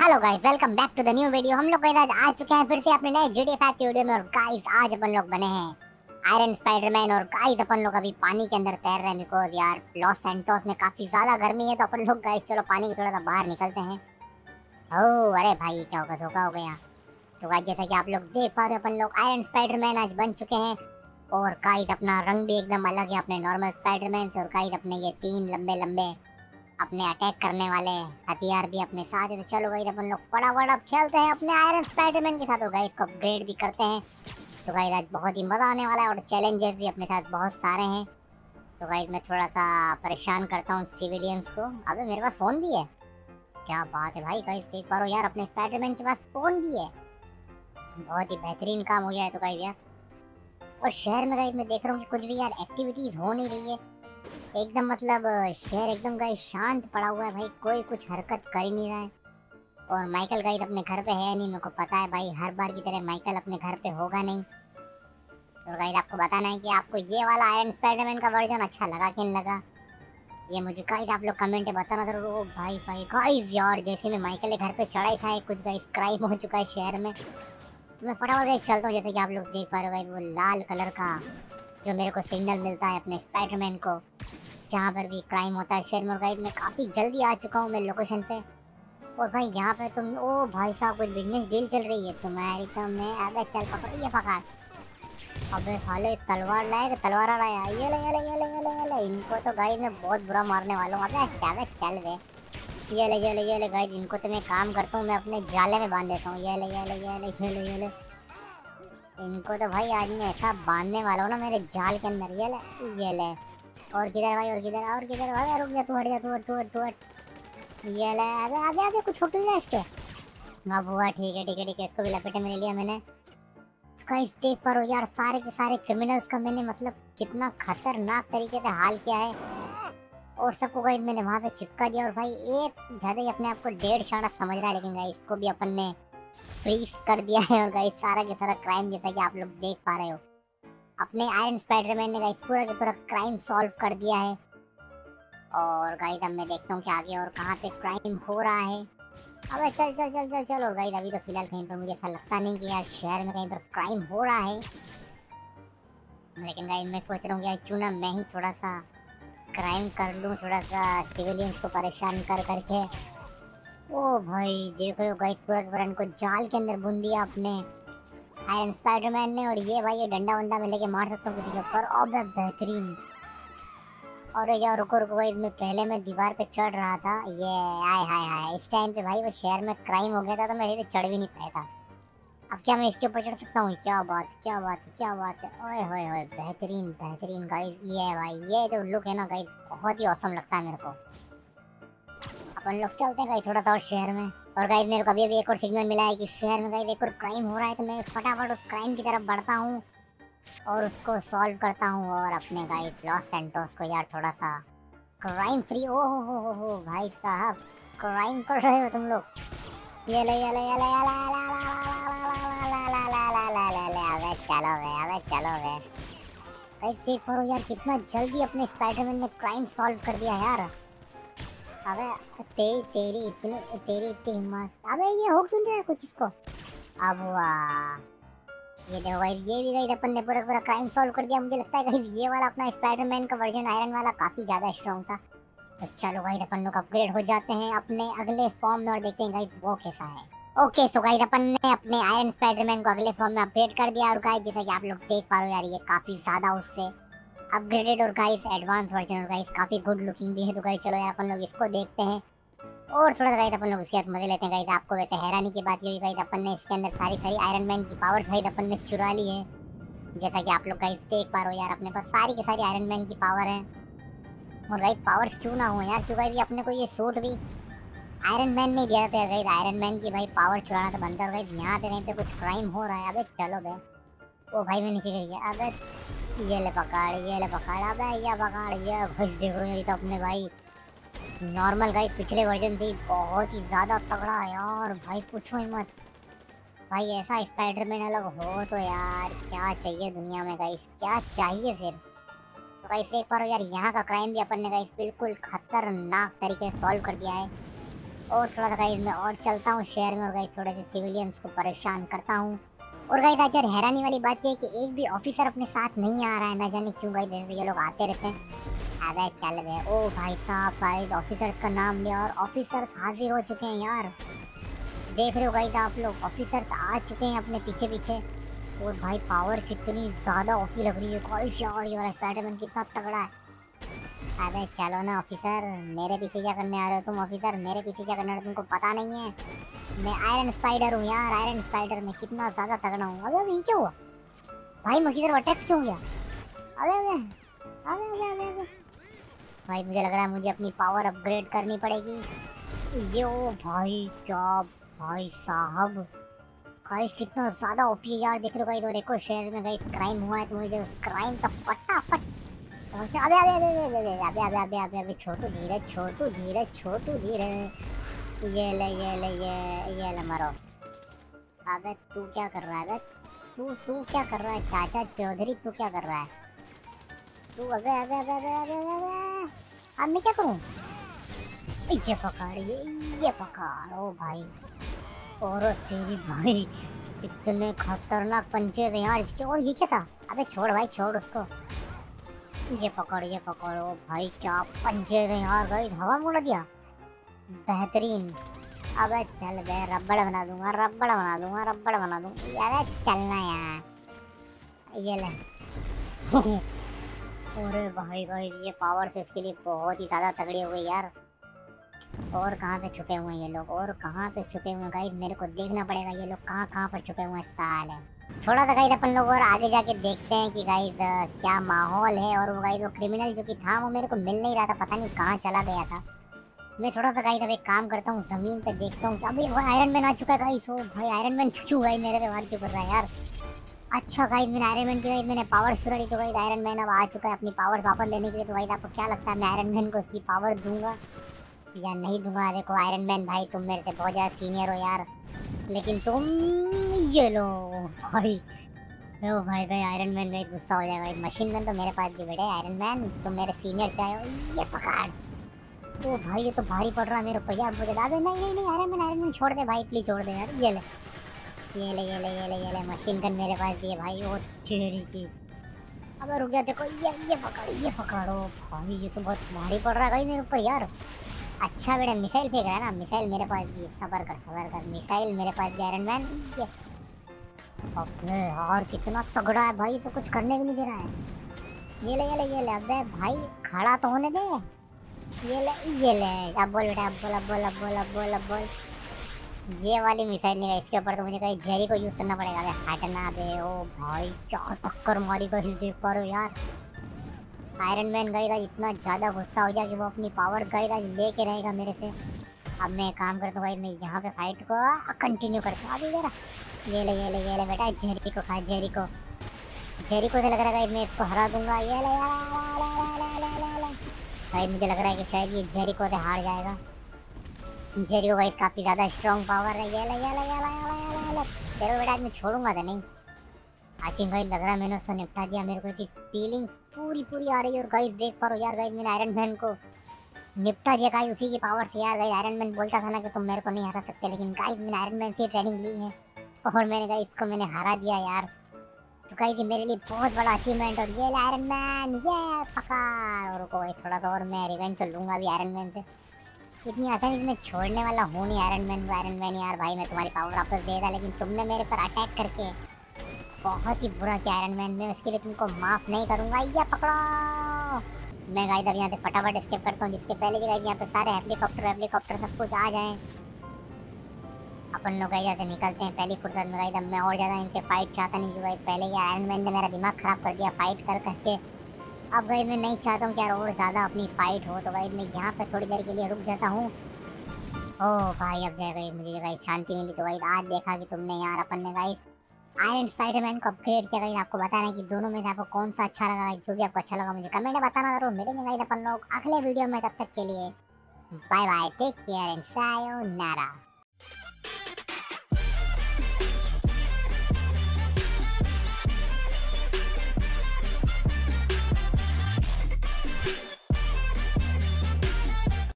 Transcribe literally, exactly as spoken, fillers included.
Hello guys, welcome back to the new video. हम लोग guys आज आ चुके हैं फिर से अपने नए जीटीए फाइव के वीडियो में। और गाइस आज अपन लोग बने हैं आयरन स्पाइडरमैन। और गाइस अपन लोग अभी पानी के अंदर तैर रहे हैं बिकॉज यार लॉस सैंटोस में काफी ज्यादा गर्मी है। तो अपन लोग गाइस चलो पानी के थोड़ा सा बाहर निकलते हैं। ओह अरे भाई क्या होगा, धोखा हो गया। तो गाइस जैसा कि आप लोग देख पा रहे हो अपन लोग आयरन स्पाइडरमैन आज बन चुके हैं। और गाइस अपना रंग भी एकदम अलग है अपने नॉर्मल स्पाइडरमैन से। और गाइस अपने ये तीन लंबे लंबे अपने अटैक करने वाले हथियार भी अपने साथ है। तो चलो गाइस अपन लोग फटाफट अब खेलते हैं अपने आयरन स्पाइडरमैन के साथ। और गाइस को अपग्रेड भी करते हैं। तो गाइस आज बहुत ही मजा आने वाला है और चैलेंजेस भी अपने साथ बहुत सारे हैं। तो गाइस मैं थोड़ा सा परेशान करता हूँ सिविलियंस को। अबे मेरे पास फोन भी है, क्या बात है भाई। गाइस देख पा रहे हो यार अपने स्पाइडरमैन के पास फोन भी है, बहुत ही बेहतरीन काम हो गया है। तो गाइस यार और शहर में गाइस मैं देख रहा हूँ कि कुछ भी यार एक्टिविटीज हो नहीं रही है एकदम। मतलब शहर एकदम गाइस शांत पड़ा हुआ है भाई, कोई कुछ हरकत कर ही नहीं रहा है। और माइकल गाइस अपने घर पे है नहीं, मेरे को पता है भाई हर बार की तरह माइकल अपने घर पे होगा नहीं। और गाइस आपको बताना है कि आपको ये वाला आयरन स्पाइडरमैन का वर्जन अच्छा लगा कि नहीं लगा, ये मुझे गाइस आप लोग कमेंट में बताना जरूर। ओ भाई भाई गाइस यार जैसे मैं माइकल के घर पे चढ़ा ही था कुछ गाइस क्राइम हो चुका है शहर में। तो मैं फटाफट चलता हूँ। जैसे कि आप लोग देख पा रहे हो गाइस वो लाल कलर का जो मेरे को सिग्नल मिलता है अपने स्पाइडरमैन को जहाँ पर भी क्राइम होता है शहर में। और गाइस मैं काफ़ी जल्दी आ चुका हूँ मैं लोकेशन पे। और भाई यहाँ पे तुम ओ भाई साहब कुछ बिजनेस डील चल रही है तुम्हारी तो मैं अबे चल पकड़ ये पकड़। अबे साले तलवार लाए, तलवार लाया, ये ले ये ले ये ले ये ले ये ले। इनको तो गाइस मैं बहुत बुरा मारने वाला हूँ। अबे क्या बे चल बे, ये ले ये ले ये ले। गाइस इनको तो मैं काम करता हूँ, मैं अपने जाले में बांध देता हूँ। ये ले ये ले ये ले ये ले ये ले। इनको तो भाई आज मैं ऐसा बांधने वाला हूँ ना मेरे जाल के अंदर। ये ले ये ले। और किधर भाई, और किधर और किधर भाई, रुक जा तू, हट जा तू, हट तू हट तू हट। ये ले अबे आगे आगे कुछ छूट नहीं इसके। अब हुआ ठीक है ठीक है ठीक है, इसको भी लपेटे में ले लिया मैंने। तो गाइस देख पा रहे हो यार सारे के सारे क्रिमिनल्स का मैंने मतलब कितना खतरनाक तरीके से हाल किया है। और सबको गाइस मैंने वहाँ पे चिपका दिया। और भाई एक ज्यादा ही अपने आप को डेढ़ शाना समझ रहा है, लेकिन गाइस इसको भी अपन ने फ्रीज कर दिया है। और गाइस सारा के सारा क्राइम जैसा कि आप लोग देख पा रहे हो अपने आयरन स्पाइडरमैन ने गाइस पूरा के पूरा क्राइम सॉल्व कर दिया है। और गाइस अब मैं देखता हूँ कि आगे और कहाँ पे क्राइम हो रहा है। अबे चल चल चल चल चल। और गाइस अभी तो फिलहाल कहीं पर मुझे ऐसा लगता नहीं कि यार शहर में कहीं पर क्राइम हो रहा है। लेकिन गाइस मैं सोच रहा हूँ कि यार क्यों ना मैं ही थोड़ा सा क्राइम कर लूँ, थोड़ा सा सिविलियंस को परेशान कर करके। ओ भाई देख रहे हो गाइस पूरा के पूरा इनको जाल के अंदर बुन दिया अपने आयरन स्पाइडरमैन ने। और ये भाई ये डंडा वंडा में लेके मार सकता हूँ किसी के ऊपर। अबे बेहतरीन। और यार रुको रुको भाई, मैं पहले मैं दीवार पे चढ़ रहा था। ये आय हाय हाय इस टाइम पे भाई वो शहर में क्राइम हो गया था तो मैं इधर चढ़ भी नहीं पाया था। अब क्या मैं इसके ऊपर चढ़ सकता हूँ? क्या बात क्या बात है क्या बात है। ओए होए होए बेहतरीन बेहतरीन गाइस। ये भाई ये जो लुक है ना गाइस बहुत ही औसम लगता है मेरे को। अपन लोग चलते हैं गाइस थोड़ा सा और शहर में। और गाइस मेरे को अभी अभी एक और सिग्नल मिला है कि शहर में गाइस एक और क्राइम हो रहा है। तो मैं फटाफट उस क्राइम की तरफ बढ़ता हूँ और उसको सॉल्व करता हूँ। और अपने गाइस लॉस सैंटोस को यार थोड़ा सा क्राइम फ्री। ओ हो हो हो हो भाई साहब क्राइम कर रहे हो तुम लोग। ये ले ये ले ये ले ये ले। अबे चलो बे अबे चलो बे। गाइस देख पा रहे हो यार कितना जल्दी अपने स्पाइडरमैन ने क्राइम सॉल्व कर दिया यार। अबे तेरी तेरी इतनी तेरी इतनी हिम्मत। अबे ये हो क्यों रहा है कुछ इसको। अब हुआ ये देखो गाइस ये भी गाइस अपन ने पूरा पूरा क्राइम सॉल्व कर दिया। मुझे लगता है गाइस ये वाला अपना स्पाइडरमैन का वर्जन आयरन वाला काफी ज्यादा स्ट्रॉन्ग था। तो चलो गाइस अपन लोग अपग्रेड हो जाते हैं अपने अगले फॉर्म में और देखते हैं गाइस वो कैसा है। ओके सो गाइस अपन ने अपने आयरन स्पाइडरमैन को अगले फॉर्म में अपग्रेड कर दिया। और गाइस जैसा कि आप लोग देख पा रहे हो यार ये काफी ज्यादा उससे अपग्रेडेड और गाइस एडवांस वर्जन और गाइस काफी गुड लुकिंग भी है। तो गाइस चलो यार अपन लोग इसको देखते हैं और थोड़ा सा गाइस अपन लोग इसके साथ मजे लेते हैं। गाइस आपको वैसे हैरानी की बात ये हुई गाइस अपन ने इसके अंदर सारी सारी आयरन मैन की पावर गाइस अपन ने चुरा ली है। जैसा कि आप लोग गाइस देख पा रहे हो यार अपने पास सारी की सारी आयरन मैन की पावर है। और गाइस पावर्स क्यों ना हो यार, क्यों गाइस ये अपने को ये सूट भी आयरन मैन नहीं दिया था गाइस। आयरन मैन की भाई पावर चुराना तो बनता है। गाइस यहाँ पे कहीं पे कुछ क्राइम हो रहा है। अबे चलो बे। ओ भाई मैं नीचे गिर गया। अबे ये ले पकड़ ये ले पकड़। अबे ये पकड़ ये घुस देख रहे हो ये तो अपने भाई नॉर्मल गाइस पिछले वर्जन से बहुत ही ज्यादा तगड़ा है यार। भाई पूछो ही मत भाई, ऐसा स्पाइडरमैन अलग हो तो यार क्या चाहिए दुनिया में गाइस, क्या चाहिए फिर। तो गाइस देख पा रहे हो यार यहाँ का क्राइम भी अपन ने गाइस बिल्कुल खतरनाक तरीके से सॉल्व कर दिया है। और थोड़ा सा गाइस मैं और चलता हूँ शहर में और गाइस थोड़े से सिविलियंस को परेशान करता हूँ। और गाइस आज यार हैरानी वाली बात ये है कि एक भी ऑफिसर अपने साथ नहीं आ रहा है, ना जाने क्यों गाइस, जैसे ये लोग आते रहते हैं। अबे चल बे, ओ भाई साहब गाइस ऑफिसर्स का नाम लिया और ऑफिसर्स हाजिर हो चुके हैं यार। देख रहे हो गाइस आप लोग, ऑफिसर्स आ चुके हैं अपने पीछे पीछे। और भाई पावर कितनी ज्यादा ओपी लग रही है गाइस यार, ये वाला स्पाइडरमैन कितना तगड़ा है। अबे चलो ना ऑफिसर, मेरे पीछे क्या करने आ रहे हो तुम ऑफिसर, मेरे पीछे क्या करने आ रहे हो, तुमको पता नहीं है मैं आयरन स्पाइडर हूँ यार, आयरन स्पाइडर में कितना ज्यादा तगड़ा हूँ। अबे अबे ये क्या हुआ भाई, मुझे तरफ अटैक क्यों गया? अबे अबे अबे अबे अबे अबे भाई मुझे लग रहा है मुझे अपनी पावर अपग्रेड करनी पड़ेगी। यो भाई क्या, भाई साहब गाइस कितना ज्यादा ओपी है यार। देख रहे हो गाइस, और एक और शहर में गाइस क्राइम हुआ है तो मुझे उस क्राइम का फटाफट पहुंचा। अबे अबे अबे अबे अबे अबे अबे अबे अबे अबे छोटू धीरे, छोटू धीरे, छोटू धीरे। ये ले ये ले ये ये ले मरो। अबे तू क्या कर रहा है? अबे तू तू क्या कर रहा है चाचा चौधरी, तू क्या कर रहा है तू? अबे अबे अबे अबे अबे अबे अब मैं क्या करूं? ये पकड़, ये ये पकड़। ओ भाई और तेरी भाई इतने खतरनाक पंचे थे यार इसके। और ये क्या था? अबे छोड़ भाई छोड़ उसको। ये पकड़, ये पकड़। ओ भाई क्या पंचे थे यार गाइस, हवा में उड़ा दिया, बेहतरीन। अबे चल बे, रबड़ बना दूंगा, रबड़ बना दूंगा, रबड़ बना दूंगा यार। चलना यार, ये ले। अरे भाई भाई ये पावर से इसके लिए बहुत ही ज्यादा तगड़ी हो गई यार। और कहाँ पे छुपे हुए हैं ये लोग, और कहाँ पे छुपे हुए हैं गाइस, मेरे को देखना पड़ेगा ये लोग कहाँ कहाँ पर छुपे हुए हैं साले। थोड़ा सा गाइस अपन लोग और आगे जाके देखते हैं कि गाइस क्या माहौल है। और वो गाइस वो क्रिमिनल जो कि था वो मेरे को मिल नहीं रहा था, पता नहीं कहाँ चला गया था। मैं थोड़ा सा गाइस अब एक काम करता हूँ, जमीन पे देखता हूँ। अभी वो आयरन मैन आ चुका है गाइस। ओ भाई आयरन मैन क्यों गाइस मेरे पे वार क्यों कर रहा है यार? अच्छा गाइस मैंने आयरन मैन की गाइस मैंने पावर शुरू की तो गाइस आयरन मैन अब आ चुका है अपनी पावर वापस लेने के लिए। तो गाइस आपको क्या लगता है मैं आयरन मैन को उसकी पावर दूंगा या नहीं दूंगा? देखो आयरन मैन भाई तुम मेरे से बहुत ज़्यादा सीनियर हो यार, लेकिन तुम ये लो भाई। लो भाई भाई आयरन मैन भाई गुस्सा हो जाएगा। मशीन गन तो मेरे पास भी बेटे, आयरन मैन तुम मेरे सीनियर चाहे हो। ये पकड़। ओ भाई ये तो भारी पड़ रहा है मेरे को यार, मुझे दादा नहीं नहीं नहीं आयरन मैन, आयरन मैन छोड़ दे भाई प्लीज छोड़ दे यार। ये ले ये ले ये ले ये ले ये ले मशीन गन मेरे पास भी है भाई। ओ तेरी की, अब रुक जा, देखो ये ये पकड़, ये पकड़ो भाई, ये तो बहुत भारी पड़ रहा है भाई मेरे ऊपर यार। अच्छा बेटा मिसाइल फेंक रहा है ना, मिसाइल मेरे पास भी, सबर कर सबर कर, मिसाइल मेरे पास भी आयरन मैन। ये अबे यार कितना तगड़ा है भाई, तो कुछ करने भी नहीं दे रहा है। ये ले ये ले ये ले, अबे भाई खड़ा तो होने दे। ये ले ये ले, अब बोल बेटा, अब बोल अब बोल अब बोल अब बोल अब बोल। ये वाली मिसाइल नहीं है इसके ऊपर, तो मुझे कहीं जेरी को यूज करना पड़ेगा। अबे हटना बे। ओ भाई क्या टक्कर मारी गई, देख पा रहे हो यार। आयरन मैन गएगा इतना ज़्यादा गुस्सा हो जाए कि वो अपनी पावर गएगा लेके रहेगा मेरे से। अब मैं काम करता हूँ भाई, मैं यहाँ पे फाइट को कंटिन्यू करता हूँ। अभी मेरा ये ले ये ले ये ले बेटा, जेरी को खा, जेरी को, जेरी को से लग रहा है मैं इसको हरा दूंगा। ये ले भाई, मुझे लग रहा है कि शायद ये जेरी को से हार जाएगा। जेरी को भाई काफ़ी ज़्यादा स्ट्रॉन्ग पावर है। ये ले ये ले ये ले ये ले, चलो बेटा मैं छोड़ूंगा तो नहीं। आई थिंक गाइस लग रहा है मैंने उसको निपटा दिया, मेरे को इसकी फीलिंग पूरी पूरी आ रही है। और गाइस देख पा रहे हो यार, गाइस मैंने आयरन मैन को निपटा दिया गाइस उसी की पावर से यार। गाइस आयरन मैन बोलता था ना कि तुम मेरे को नहीं हरा सकते, लेकिन गाइस मैंने आयरन मैन से ट्रेनिंग ली है और मैंने गाइस इसको मैंने हरा दिया यार। तो गाइस ये मेरे लिए बहुत बड़ा अचीवमेंट। और ये आयरन मैन ये पकड़। और रुको भाई थोड़ा सा और मैं रिवेंज तो लूंगा अभी आयरन मैन से। इतनी आसानी से मैं छोड़ने वाला हूँ नहीं आयरन मैन को। आयरन मैन यार भाई मैं तुम्हारी पावर वापस दे दा, लेकिन तुमने मेरे पर अटैक करके बहुत ही बुरा किया आयरन मैन, मैं उसके लिए तुमको माफ नहीं करूंगा। ये पकड़ो। मैं गाइस अब यहाँ से फटाफट एस्केप करता हूँ, जिसके पहले कि गाइस यहाँ पे सारे हेलीकॉप्टर हेलीकॉप्टर सब कुछ आ जाएं। अपन लोग गाइस से निकलते हैं पहली फुर्सत में। गाइस अब मैं और ज़्यादा इनसे फाइट चाहता नहीं, क्योंकि पहले ये आयरन मैन ने मेरा दिमाग ख़राब कर दिया फाइट कर करके। अब गाइस मैं नहीं चाहता हूँ कि यार और ज़्यादा अपनी फाइट हो, तो गाइस मैं यहाँ पे थोड़ी देर के लिए रुक जाता हूँ। ओह भाई अब जाए गाइस मुझे गाइस शांति मिली। तो गाइस आज देखा कि तुमने यार अपन ने गाइस आयरन स्पाइडरमैन को अपग्रेड किया। गाइस आपको बताना है कि दोनों में से आपको कौन सा अच्छा लगा। जो भी आपको अच्छा लगा मुझे कमेंट में बताना जरूर। मिलेंगे गाइस अपन लोग अगले वीडियो में, तब तक के लिए bye bye, take care and sayonara.